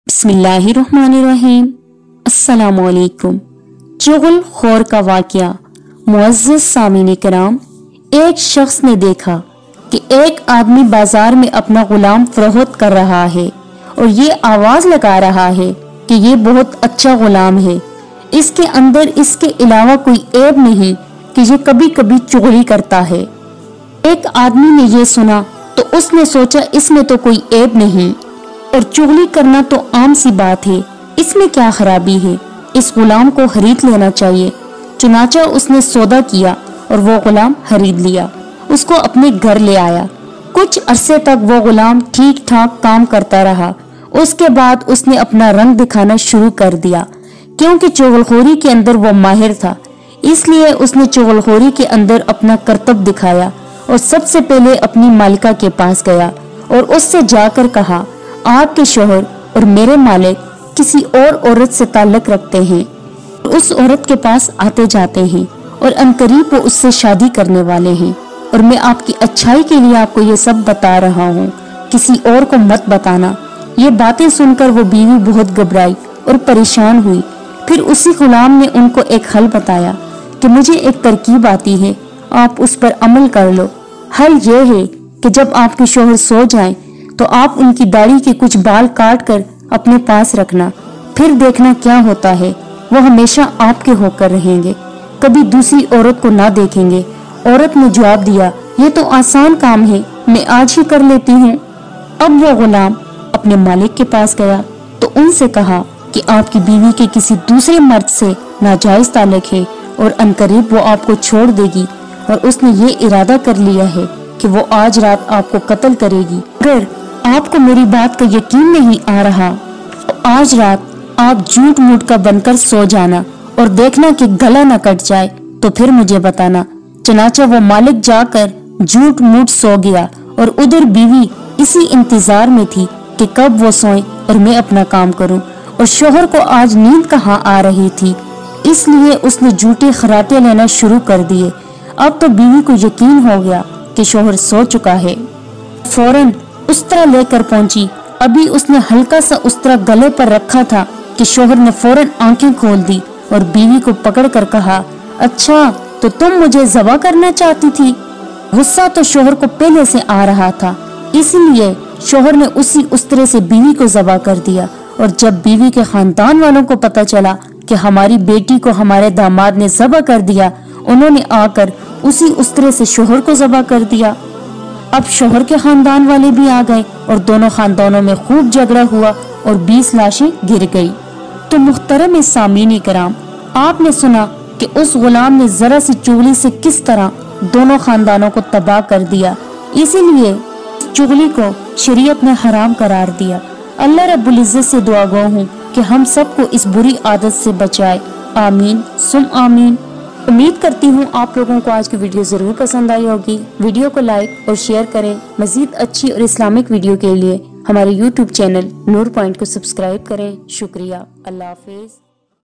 बिस्मिल्लाहिर्रहमानिर्रहीम। अस्सलामुअलैकुम। चुगल खौर का वाक़या। मुअज़्ज़ज़ सामीन किराम, एक शख्स ने देखा कि एक आदमी बाजार में अपना गुलाम फरोख्त कर रहा है और ये आवाज लगा रहा है कि ये बहुत अच्छा गुलाम है, इसके अंदर इसके अलावा कोई ऐब नहीं कि ये कभी कभी चुगली करता है। एक आदमी ने ये सुना तो उसने सोचा इसमें तो कोई ऐब नहीं और चुगली करना तो आम सी बात है, इसमें क्या खराबी है, इस गुलाम को खरीद लेना चाहिए। चुनाचा उसने सौदा किया और वो गुलाम खरीद लिया, उसको अपने घर ले आया। कुछ अरसे तक वो गुलाम ठीक ठाक काम करता रहा। उसके बाद उसने अपना रंग दिखाना शुरू कर दिया, क्योंकि चुगलखोरी के अंदर वो माहिर था। इसलिए उसने चुगलखोरी के अंदर अपना करतब दिखाया और सबसे पहले अपनी मालिका के पास गया और उससे जाकर कहा, आपके शोहर और मेरे मालिक किसी और औरत से ताल्लुक रखते हैं, उस औरत के पास आते जाते हैं और अनकरीब वो उससे शादी करने वाले हैं, और मैं आपकी अच्छाई के लिए आपको ये सब बता रहा हूँ, किसी और को मत बताना। ये बातें सुनकर वो बीवी बहुत घबराई और परेशान हुई। फिर उसी गुलाम ने उनको एक हल बताया कि मुझे एक तरकीब आती है, आप उस पर अमल कर लो। हल ये है कि जब आपके शोहर सो जाएं तो आप उनकी दाढ़ी के कुछ बाल काट कर अपने पास रखना, फिर देखना क्या होता है, वो हमेशा आपके होकर रहेंगे, कभी दूसरी औरत को ना देखेंगे। औरत ने जवाब दिया, ये तो आसान काम है, मैं आज ही कर लेती हूँ। अब वो गुलाम अपने मालिक के पास गया तो उनसे कहा कि आपकी बीवी के किसी दूसरे मर्द से नाजायज ताल्लुक है और अनकरीब वो आपको छोड़ देगी, और उसने ये इरादा कर लिया है कि वो आज रात आपको कत्ल करेगी। अगर आपको मेरी बात का यकीन नहीं आ रहा तो आज रात आप झूठ मूठ का बनकर सो जाना और देखना कि गला न कट जाए तो फिर मुझे बताना। चनाचा वो मालिक जाकर झूठ मूठ सो गया और उधर बीवी इसी इंतजार में थी कि कब वो सोए और मैं अपना काम करूं, और शोहर को आज नींद कहाँ आ रही थी, इसलिए उसने झूठे खराटे लेना शुरू कर दिए। अब तो बीवी को यकीन हो गया कि शोहर सो चुका है। फौरन उस्तरा लेकर पहुंची। अभी उसने हल्का सा उस्तरा गले पर रखा था कि शोहर ने फौरन आंखें खोल दी और बीवी को पकड़कर कहा, अच्छा तो तुम मुझे ज़बा करना चाहती थी। गुस्सा तो शोहर को पहले से आ रहा था, इसलिए शोहर ने उसी उस्तरे से बीवी को ज़बा कर दिया। और जब बीवी के खानदान वालों को पता चला कि हमारी बेटी को हमारे दामाद ने ज़बा कर दिया, उन्होंने आकर उसी उस्तरे से शोहर को ज़बा कर दिया। अब शोहर के खानदान वाले भी आ गए और दोनों खानदानों में खूब झगड़ा हुआ और 20 लाशें गिर गई। तो मुहतरम सामीन किराम, आपने सुना कि उस गुलाम ने जरा सी चुगली से किस तरह दोनों खानदानों को तबाह कर दिया। इसीलिए चुगली को शरीयत ने हराम करार दिया। अल्लाह रब्बुल इज्जत से दुआ गो हूँ कि हम सबको इस बुरी आदत से बचाए। आमीन सुम आमीन। उम्मीद करती हूँ आप लोगों को आज की वीडियो ज़रूर पसंद आई होगी। वीडियो को लाइक और शेयर करें। मज़ीद अच्छी और इस्लामिक वीडियो के लिए हमारे YouTube चैनल नूर पॉइंट को सब्सक्राइब करें। शुक्रिया। अल्लाह हाफिज़।